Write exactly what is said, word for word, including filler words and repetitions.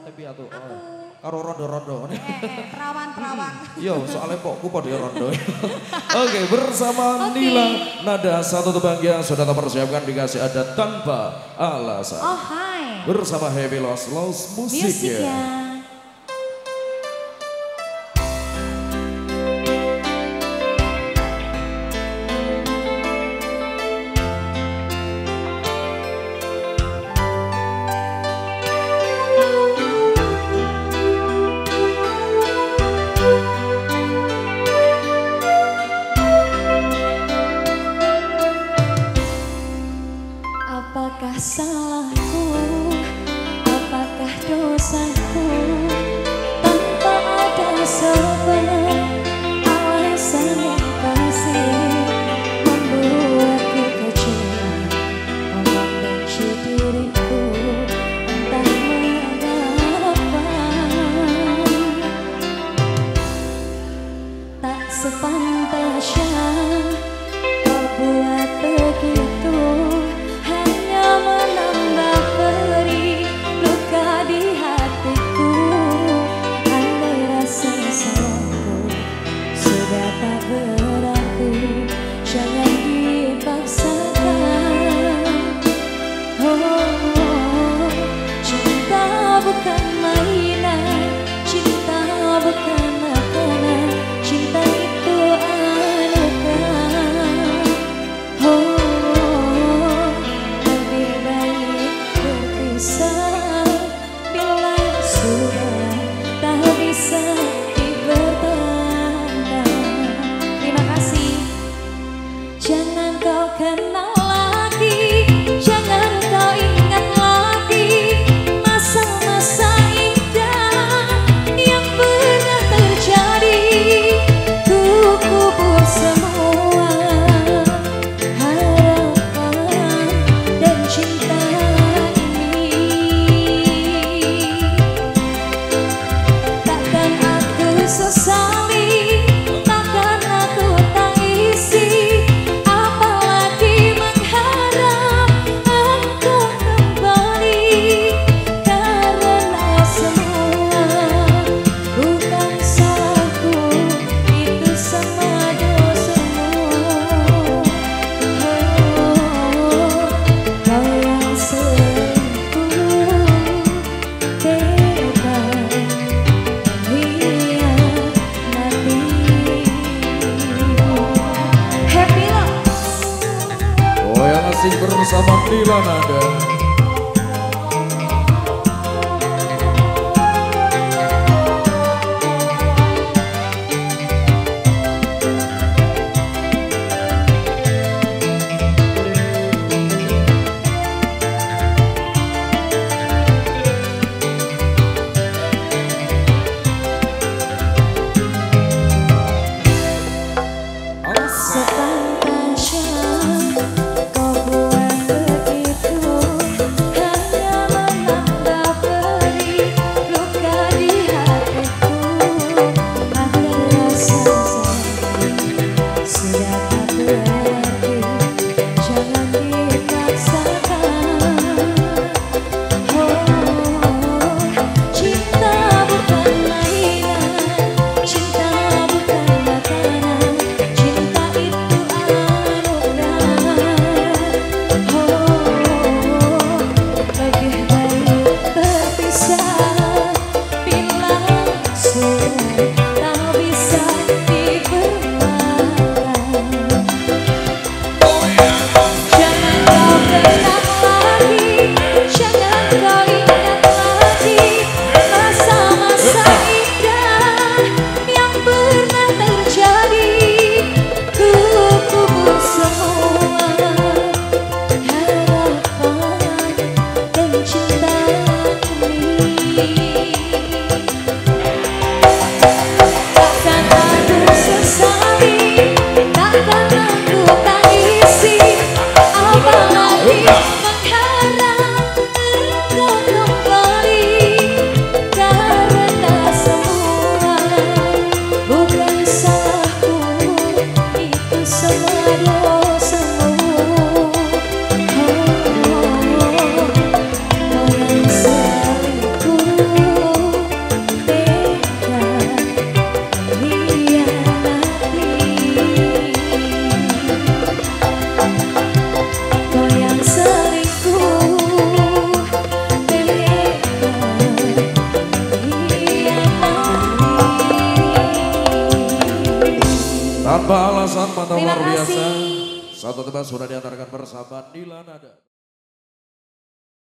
Ate piatu. Oh. Karo rondo-rondo. Eh, eh, perawan-perawan. Yo, soalnya pokku pada rondo. Oke, bersama Oke. Nila Nada satu tebang yang sudah terpersiapkan dikasih ada tanpa alasan. Oh, hai. Bersama Happy Lost Lost Musik musiknya. ya. Apakah salahku, apakah dosaku, tanpa ada sebab alasan yang pasti membuatku kecewa, membenci diriku, entah mengapa. Tak sepantasnya kau buat begitu, menambah perih luka di hatiku. Andai rasa sayangku sudah tak berarti, jangan dipaksakan. Oh, cinta bukan mainan, cinta bukan makanan, cinta itu anugerah. Oh, bila sudah tak bisa dipertahankan. Terima kasih. Jangan kau kenal lagi, jangan kau ingat lagi masa-masa indah yang pernah terjadi. Ku kubur semua harapan dan cinta. Sesali, takkan aku tangisi, apalagi mengharap engkau kembali. Karena semua bukan salahku, itu sama dosamu. Oh, kau yang selingkuh bebas. Masih bersama Nila Nada. Sepantasnya kau buat begitu. Tanpa alasan mantap Terima luar biasa. kasih. Satu tebas sudah diantarkan bersama Nila Nada.